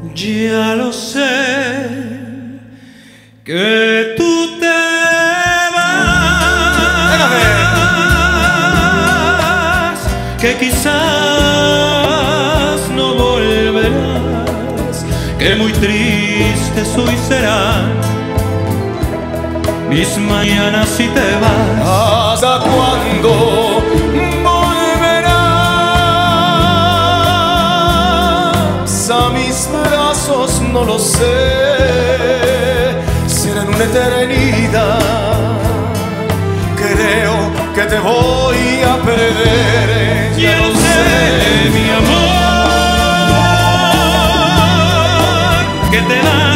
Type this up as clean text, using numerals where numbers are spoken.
Ya lo sé, que tú te vas, que quizás no volverás, que muy tristes hoy serán mis mañanas si te vas. ¿Hasta cuándo volverás a mis brazos? No lo sé, será en una eternidad. Creo que te voy a perder. Ya lo sé, mi amor, que te vas.